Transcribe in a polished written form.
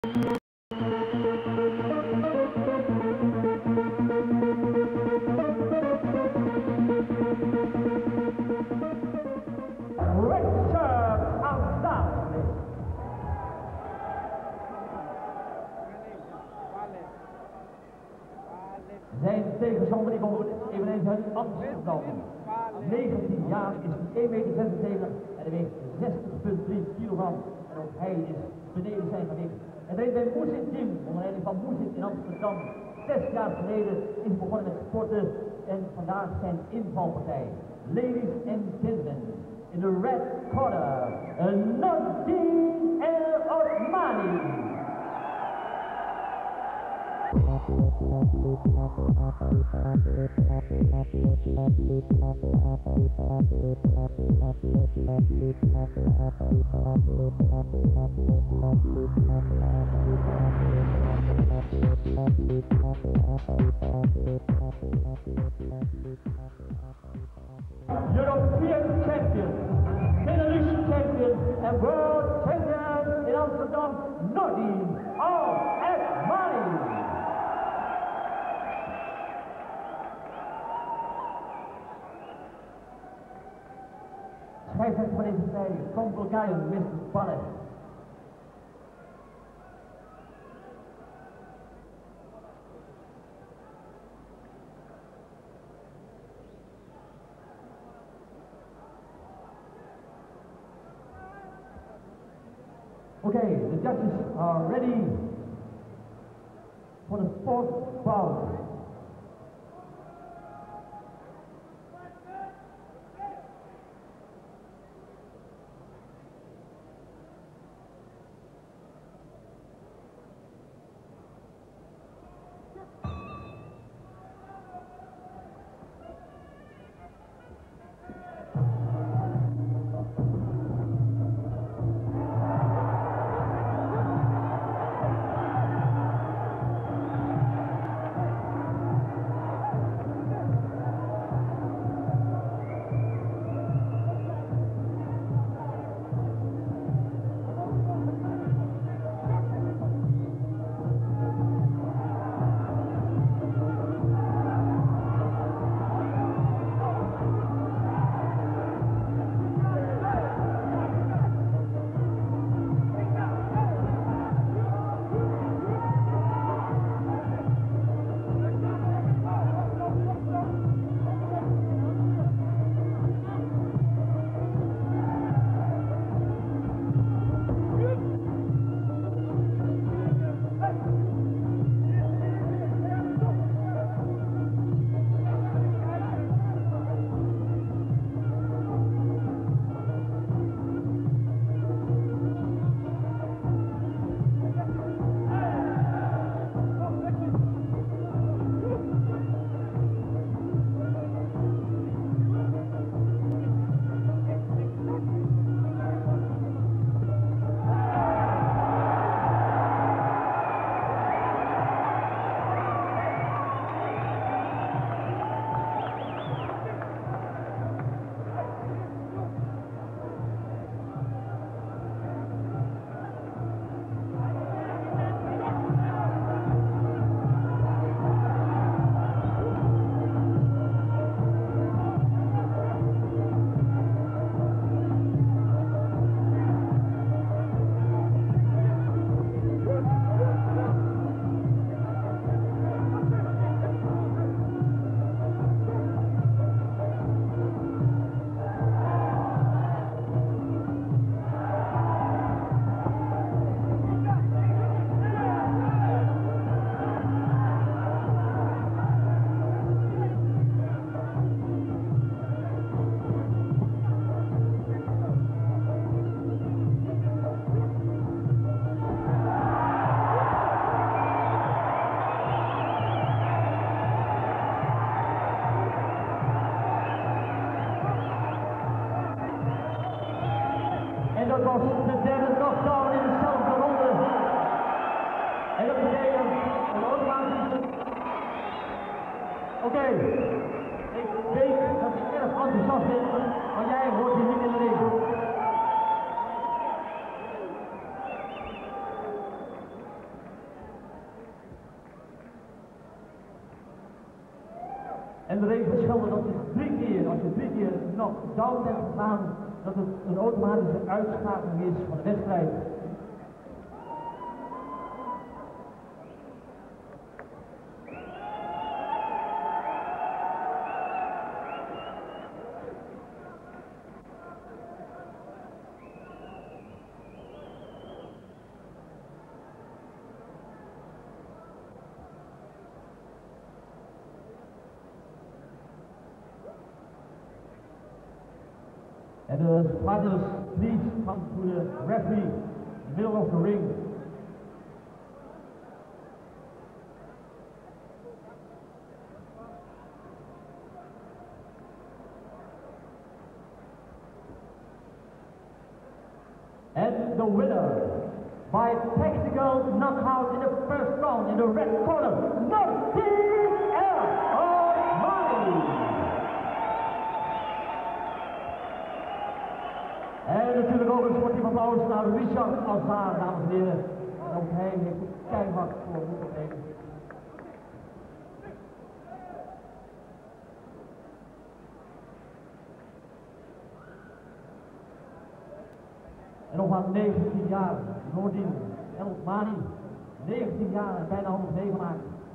Zijn tegenstander die komt eveneens uit Amsterdam. 19 jaar is hij 1,76 meter en hij weegt 60,3 kilogram. En ook hij is beneden zijn gewicht. Hij traint bij Moesit Gym, onder leiding van Moesit in Amsterdam. 6 jaar geleden is hij begonnen met sporten en vandaag zijn invalpartij. Ladies and gentlemen, in the red corner, Nordin El Osmani. European champion, Benelux champion, and world champion in Amsterdam, Nordin El Osmani. Scheidsrechter van deze partij, from Bulgaria, Mr. Balev. Okay, the judges are ready for the fourth bout. En de regels verschillen dat is 3 keer. Als je 3 keer nog down bent gegaan, dat het een automatische uitschakeling is van de wedstrijd. And the fighters, please come to the referee, middle of the ring. And the winner, by technical knockout in the first round, in the red corner, Martin O'Malley. En natuurlijk ook een sportief applaus naar Richard Azar, dames en heren. En ook hij heeft het keihard voor moeten nemen. En nog maar 19 jaar, Nordin El Othmani, 19 jaar en bijna 100 meegemaakt.